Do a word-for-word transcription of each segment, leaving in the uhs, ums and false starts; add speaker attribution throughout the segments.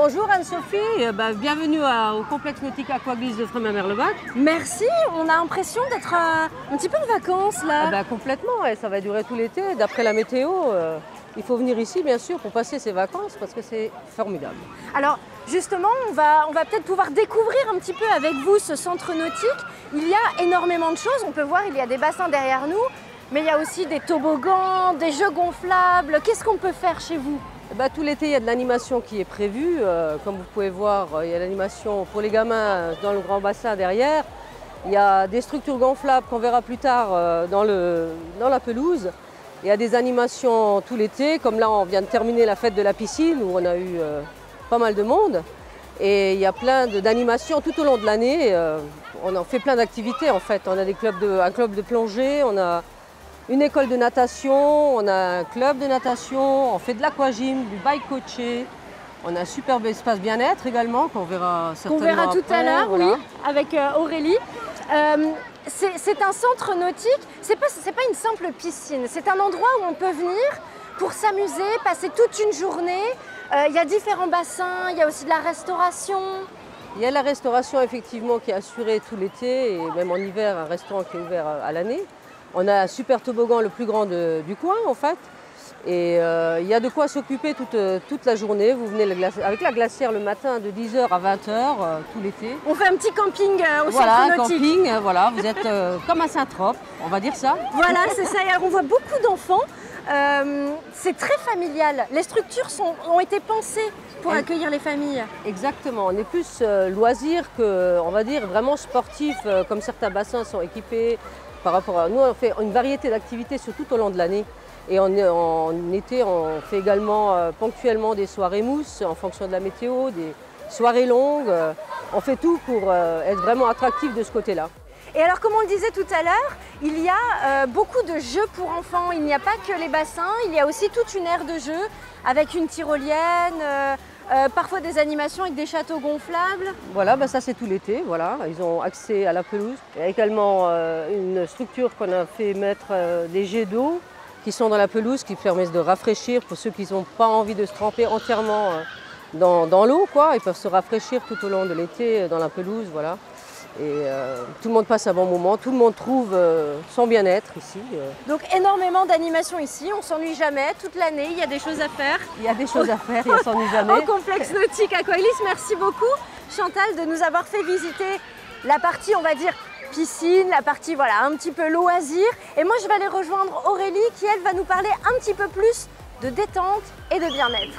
Speaker 1: Bonjour Anne-Sophie, euh, bah, bienvenue à- au complexe nautique Aquaglisse de Frémin-Merlevac.
Speaker 2: Merci, on a l'impression d'être euh, un petit peu en vacances là.
Speaker 1: Ah bah, complètement, et ça va durer tout l'été. D'après la météo, euh, il faut venir ici bien sûr pour passer ses vacances parce que c'est formidable.
Speaker 2: Alors justement, on va, on va peut-être pouvoir découvrir un petit peu avec vous ce centre nautique. Il y a énormément de choses, on peut voir il y a des bassins derrière nous, mais il y a aussi des toboggans, des jeux gonflables. Qu'est-ce qu'on peut faire chez vous?
Speaker 1: Eh ben, tout l'été, il y a de l'animation qui est prévue. Euh, comme vous pouvez voir, il y a l'animation pour les gamins dans le grand bassin derrière. Il y a des structures gonflables qu'on verra plus tard euh, dans, le, dans la pelouse. Il y a des animations tout l'été, comme là on vient de terminer la fête de la piscine où on a eu euh, pas mal de monde. Et il y a plein d'animations tout au long de l'année. Euh, on en fait plein d'activités en fait. On a des clubs de, un club de plongée, on a une école de natation, on a un club de natation, on fait de l'aquagym, du bike coaché. On a un superbe espace bien-être également qu'on verra certainement
Speaker 2: Qu'on verra tout
Speaker 1: après,
Speaker 2: à l'heure,
Speaker 1: voilà.
Speaker 2: oui, avec euh, Aurélie. Euh, c'est un centre nautique, c'est pas, c'est pas une simple piscine, c'est un endroit où on peut venir pour s'amuser, passer toute une journée. Euh, il y a différents bassins, il y a aussi de la restauration.
Speaker 1: Il y a la restauration effectivement qui est assurée tout l'été et même en hiver, un restaurant qui est ouvert à, à l'année. On a un super toboggan, le plus grand de, du coin en fait. Et euh, il y a de quoi s'occuper toute, toute la journée. Vous venez avec la glacière le matin de dix heures à vingt heures euh, tout l'été.
Speaker 2: On fait un petit camping euh, au
Speaker 1: voilà,
Speaker 2: centre nautique.
Speaker 1: Camping, euh, voilà, vous êtes euh, comme à Saint-Trope, on va dire ça.
Speaker 2: Voilà, c'est ça. Et alors, on voit beaucoup d'enfants. Euh, c'est très familial. Les structures sont, ont été pensées pour
Speaker 1: Et
Speaker 2: accueillir les familles.
Speaker 1: Exactement. On est plus euh, loisir que, on va dire, vraiment sportif, euh, comme certains bassins sont équipés. Par rapport à nous, on fait une variété d'activités sur tout au long de l'année. Et en, en été, on fait également euh, ponctuellement des soirées mousse en fonction de la météo, des soirées longues. Euh, on fait tout pour euh, être vraiment attractif de ce côté-là.
Speaker 2: Et alors, comme on le disait tout à l'heure, il y a euh, beaucoup de jeux pour enfants. Il n'y a pas que les bassins, il y a aussi toute une aire de jeu avec une tyrolienne, euh, euh, parfois des animations avec des châteaux gonflables.
Speaker 1: Voilà, bah ça c'est tout l'été, voilà. Ils ont accès à la pelouse. Il y a également euh, une structure qu'on a fait mettre euh, des jets d'eau qui sont dans la pelouse, qui permettent de rafraîchir pour ceux qui n'ont pas envie de se tremper entièrement euh, dans, dans l'eau, quoi. Ils peuvent se rafraîchir tout au long de l'été dans la pelouse, voilà. Et euh, tout le monde passe un bon moment, tout le monde trouve euh, son bien-être ici. Euh.
Speaker 2: Donc énormément d'animations ici, on s'ennuie jamais, toute l'année, il y a des choses à faire.
Speaker 1: Il y a des choses à faire, on s'ennuie jamais.
Speaker 2: Au complexe nautique Aquaglisse, merci beaucoup Chantal de nous avoir fait visiter la partie, on va dire, piscine, la partie voilà, un petit peu loisir. Et moi je vais aller rejoindre Aurélie qui elle va nous parler un petit peu plus de détente et de bien-être.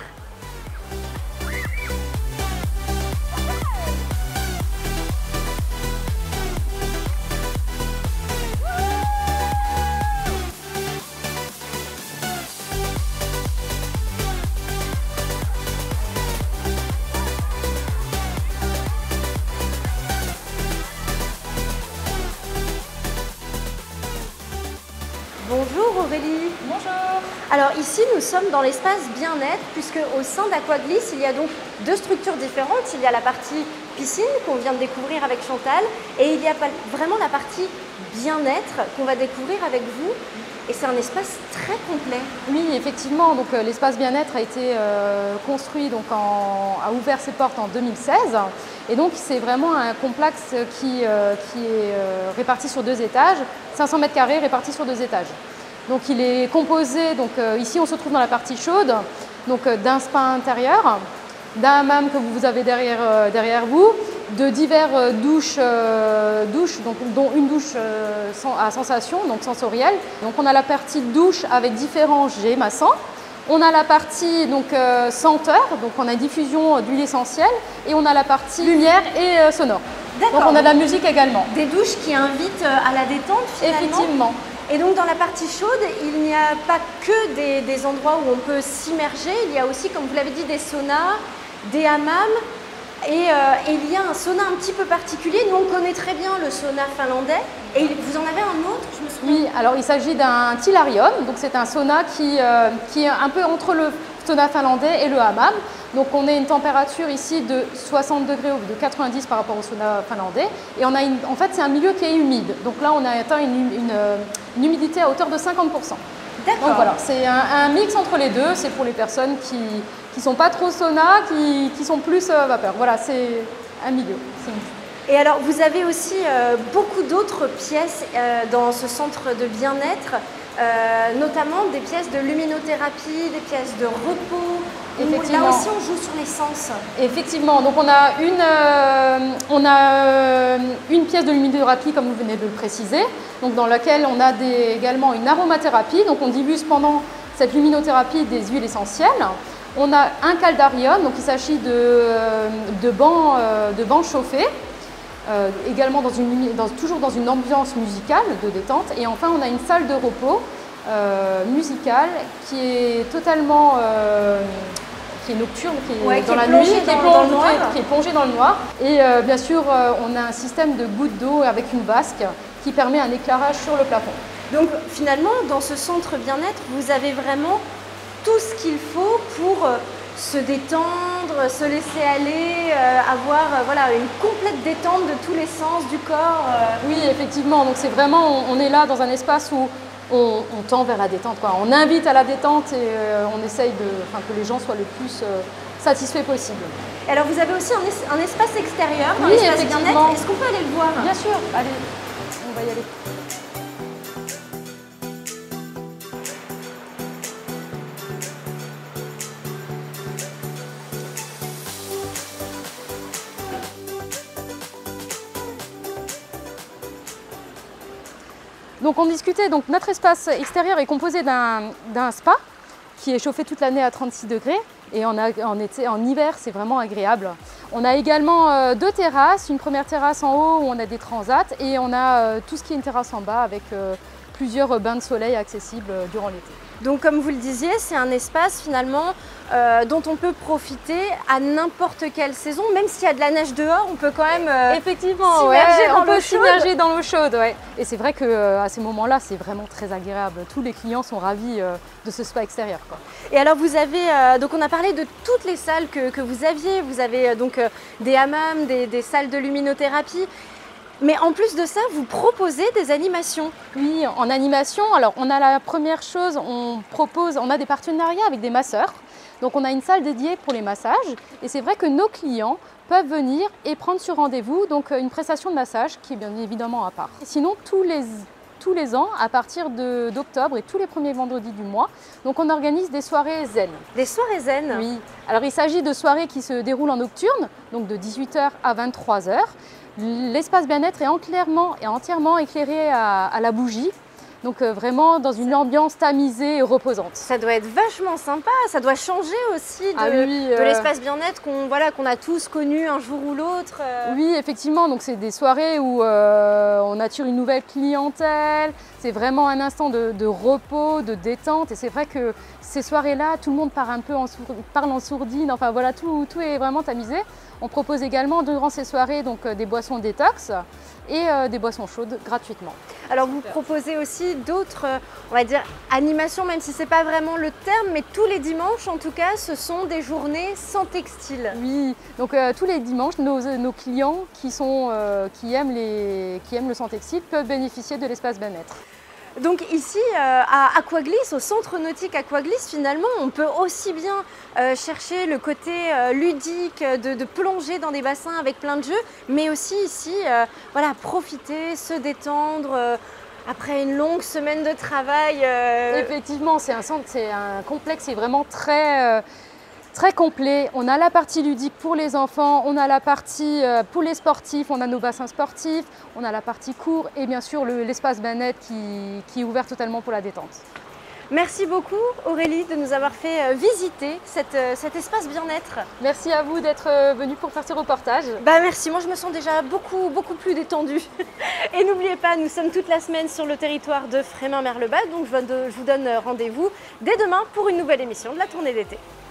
Speaker 2: Bonjour Aurélie.
Speaker 3: Bonjour.
Speaker 2: Alors ici nous sommes dans l'espace bien-être puisque au sein d'Aquaglisse il y a donc deux structures différentes. Il y a la partie piscine qu'on vient de découvrir avec Chantal et il y a vraiment la partie bien-être qu'on va découvrir avec vous. Et c'est un espace très complet.
Speaker 3: Oui, effectivement, donc euh, l'espace bien-être a été euh, construit, donc en, a ouvert ses portes en deux mille seize. Et donc c'est vraiment un complexe qui, euh, qui est euh, réparti sur deux étages, cinq cents mètres carrés répartis sur deux étages. Donc il est composé, donc euh, ici on se trouve dans la partie chaude, donc euh, d'un spa intérieur, d'un hammam que vous avez derrière, euh, derrière vous, de divers euh, douches, euh, douches donc, dont une douche euh, à sensation, donc sensorielle. Donc on a la partie douche avec différents jets massants. On a la partie donc, euh, senteur, donc on a une diffusion d'huile essentielle, et on a la partie lumière et euh, sonore. Donc on a de la musique également.
Speaker 2: Des douches qui invitent à la détente finalement.
Speaker 3: Effectivement.
Speaker 2: Et donc dans la partie chaude, il n'y a pas que des, des endroits où on peut s'immerger, il y a aussi, comme vous l'avez dit, des saunas, des hammams. Et, euh, et il y a un sauna un petit peu particulier. Nous, on connaît très bien le sauna finlandais. Et vous en avez un autre, je me souviens.
Speaker 3: Oui, alors il s'agit d'un Tillarium. Donc c'est un sauna qui, euh, qui est un peu entre le sauna finlandais et le hammam. Donc on a une température ici de soixante degrés ou de quatre-vingt-dix par rapport au sauna finlandais. Et on a une, en fait, c'est un milieu qui est humide. Donc là, on a atteint une, une, une humidité à hauteur de cinquante pour cent.
Speaker 2: D'accord.
Speaker 3: Donc voilà, c'est un, un mix entre les deux. C'est pour les personnes qui, qui ne sont pas trop sauna, qui, qui sont plus euh, vapeur. Voilà, c'est un milieu.
Speaker 2: Et alors, vous avez aussi euh, beaucoup d'autres pièces euh, dans ce centre de bien-être, euh, notamment des pièces de luminothérapie, des pièces de repos. Là aussi, on joue sur les sens.
Speaker 3: Effectivement. Donc, on a une, euh, on a, euh, une pièce de luminothérapie, comme vous venez de le préciser, donc, dans laquelle on a des, également une aromathérapie. Donc, on diffuse pendant cette luminothérapie des huiles essentielles. On a un caldarium, donc il s'agit de, de, bancs, de bancs chauffés. Euh, également dans une, dans, toujours dans une ambiance musicale de détente. Et enfin, on a une salle de repos euh, musicale qui est totalement euh, qui est nocturne, qui est
Speaker 2: ouais,
Speaker 3: dans
Speaker 2: qui
Speaker 3: la
Speaker 2: est
Speaker 3: nuit,
Speaker 2: dans,
Speaker 3: qui, est
Speaker 2: dans
Speaker 3: plongée,
Speaker 2: le noir.
Speaker 3: qui est plongée dans le noir. Et euh, bien sûr, euh, on a un système de gouttes d'eau avec une vasque qui permet un éclairage sur le plafond.
Speaker 2: Donc finalement, dans ce centre bien-être, vous avez vraiment tout ce qu'il faut pour euh, se détendre, se laisser aller, euh, avoir euh, voilà, une complète détente de tous les sens du corps. Euh.
Speaker 3: Oui, effectivement. Donc c'est vraiment, on, on est là dans un espace où on, on tend vers la détente, quoi. On invite à la détente et euh, on essaye de, enfin, que les gens soient le plus euh, satisfaits possible.
Speaker 2: Et alors vous avez aussi un, es un espace extérieur,
Speaker 3: oui,
Speaker 2: un espace bien-être. Est-ce qu'on peut aller le voir?
Speaker 3: Bien sûr. Allez, on va y aller. Donc on discutait, donc notre espace extérieur est composé d'un spa qui est chauffé toute l'année à trente-six degrés et en, en, été, en hiver c'est vraiment agréable. On a également euh, deux terrasses, une première terrasse en haut où on a des transats et on a euh, tout ce qui est une terrasse en bas avec euh, plusieurs bains de soleil accessibles euh, durant l'été.
Speaker 2: Donc comme vous le disiez, c'est un espace finalement euh, dont on peut profiter à n'importe quelle saison, même s'il y a de la neige dehors, on peut quand même euh,
Speaker 3: effectivement, ouais, on peut s'immerger dans l'eau chaude. Ouais. Et c'est vrai qu'à euh, ces moments-là, c'est vraiment très agréable. Tous les clients sont ravis euh, de ce spa extérieur, quoi.
Speaker 2: Et alors vous avez, euh, donc on a parlé de toutes les salles que, que vous aviez, vous avez euh, donc euh, des hammams, des, des salles de luminothérapie. Mais en plus de ça, vous proposez des animations.
Speaker 3: Oui, en animation, alors on a la première chose, on propose, on a des partenariats avec des masseurs. Donc on a une salle dédiée pour les massages et c'est vrai que nos clients peuvent venir et prendre sur rendez-vous donc une prestation de massage qui est bien évidemment à part. Et sinon, tous les, tous les ans, à partir d'octobre et tous les premiers vendredis du mois, donc on organise des soirées zen.
Speaker 2: Des soirées zen?
Speaker 3: Oui. Alors il s'agit de soirées qui se déroulent en nocturne, donc de dix-huit heures à vingt-trois heures. L'espace bien-être est entièrement, est entièrement éclairé à, à la bougie, donc euh, vraiment dans une ambiance tamisée et reposante.
Speaker 2: Ça doit être vachement sympa, ça doit changer aussi de,
Speaker 3: ah oui,
Speaker 2: euh...
Speaker 3: de
Speaker 2: l'espace bien-être qu'on voilà, qu'on a tous connu un jour ou l'autre. Euh...
Speaker 3: Oui, effectivement, donc c'est des soirées où euh, on attire une nouvelle clientèle, c'est vraiment un instant de, de repos, de détente et c'est vrai que ces soirées-là, tout le monde part un peu en, sour... parle en sourdine, enfin voilà, tout, tout est vraiment tamisé. On propose également durant ces soirées donc, des boissons détox et euh, des boissons chaudes gratuitement.
Speaker 2: Alors vous proposez aussi d'autres, on va dire, animations, même si ce n'est pas vraiment le terme, mais tous les dimanches en tout cas, ce sont des journées sans textile.
Speaker 3: Oui, donc euh, tous les dimanches, nos, nos clients qui, sont, euh, qui, aiment les, qui aiment le sans textile peuvent bénéficier de l'espace bien-être.
Speaker 2: Donc ici, euh, à Aquaglisse, au centre nautique Aquaglisse, finalement, on peut aussi bien euh, chercher le côté euh, ludique, de, de plonger dans des bassins avec plein de jeux, mais aussi ici, euh, voilà, profiter, se détendre euh, après une longue semaine de travail. Euh...
Speaker 3: Effectivement, c'est un centre, c'est un complexe, c'est vraiment très... Euh, Très complet, on a la partie ludique pour les enfants, on a la partie pour les sportifs, on a nos bassins sportifs, on a la partie cours et bien sûr l'espace bien-être qui, qui est ouvert totalement pour la détente.
Speaker 2: Merci beaucoup Aurélie de nous avoir fait visiter cette, cet espace bien-être.
Speaker 3: Merci à vous d'être venue pour faire ce reportage.
Speaker 2: Bah merci, moi je me sens déjà beaucoup, beaucoup plus détendue. Et n'oubliez pas, nous sommes toute la semaine sur le territoire de Frémin-Merlebach, donc je vous donne rendez-vous dès demain pour une nouvelle émission de la tournée d'été.